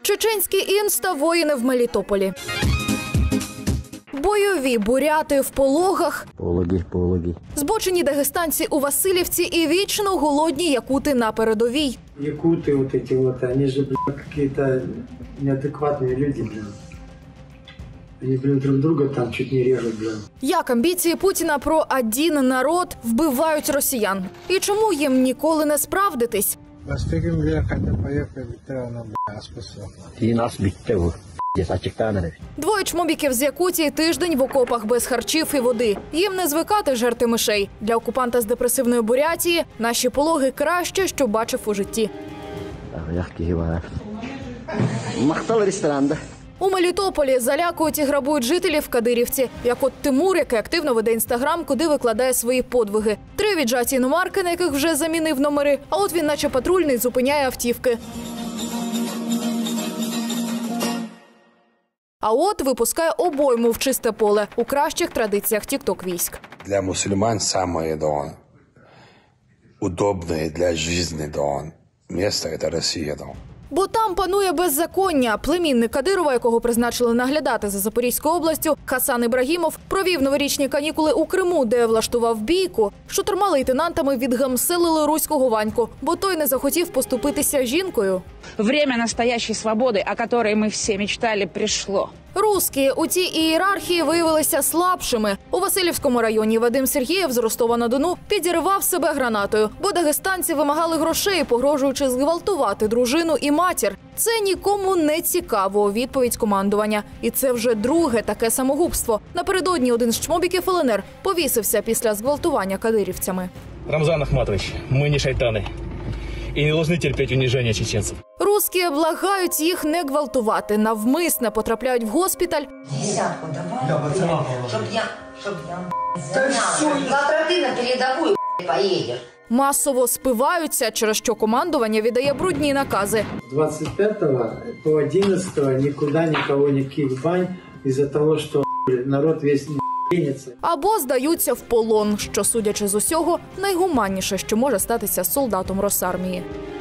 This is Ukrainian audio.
Чеченські інста-воїни в Мелітополі. Бойові буряти в Пологах, Пологи. збочені дагестанці у Васильівці і вічно голодні якути на передовій. Якуты вот эти вот, они же, какие-то неадекватные люди, Они, друг друга там чуть не режут, Як амбіції Путіна про один народ вбивають росіян? І чому їм ніколи не справдитись? Успеем ехать, поехали, на спасибо. И нас битте açıktan. Двоє чмобіків з Якутії тиждень в окопах без харчів і води. Їм не звикати жерти мишей. Для окупанта з депресивної Бурятії наші Пологи краще, що бачив у житті. Махтал ресторан. У Мелітополі залякують і грабують жителів Кадирівці, як от Тимур, який активно веде інстаграм, куди викладає свої подвиги. 3 віджаті іномарки, на яких вже замінив номери, а от він наче патрульний зупиняє автівки. А от випускає обойму в чисте поле у кращих традиціях тік-ток-військ. Для мусульман самое удобное для жизни место – это Россия. Бо там панує беззаконня. Племінник Кадирова, якого призначили наглядати за Запорізькою областю, Хасан Ібрагімов, провів новорічні канікули у Криму, де влаштував бійку. Штурма лейтенантами відгамселили руського Ваньку, бо той не захотів поступитися жінкою. Время настоящей свободы, о которой мы все мечтали, пришло. Русські у цій ієрархії виявилися слабшими. У Васильівському районі Вадим Сергієв з Ростова-на-Дону підірвав себе гранатою, бо дагестанці вимагали грошей, погрожуючи зґвалтувати дружину і матір. Це нікому не цікаво, відповідь командування. І це вже друге таке самогубство. Напередодні один з чмобіків ЛНР повісився після зґвалтування кадирівцями. Рамзан Ахматович, мы не шайтаны и не должны терпеть унижения чеченцев. Русські благають їх не гвалтувати, навмисне потрапляють в госпіталь. Десятку давай, чтоб я завтра ты на передовую поедешь. Масово спиваються, через що командування віддає брудні накази. 25 по 11 никуда никого, никаких бань, из-за того, что народ весь не. Або здаються в полон, що, судячи з усього, найгуманніше, що може статися солдатом Росармії.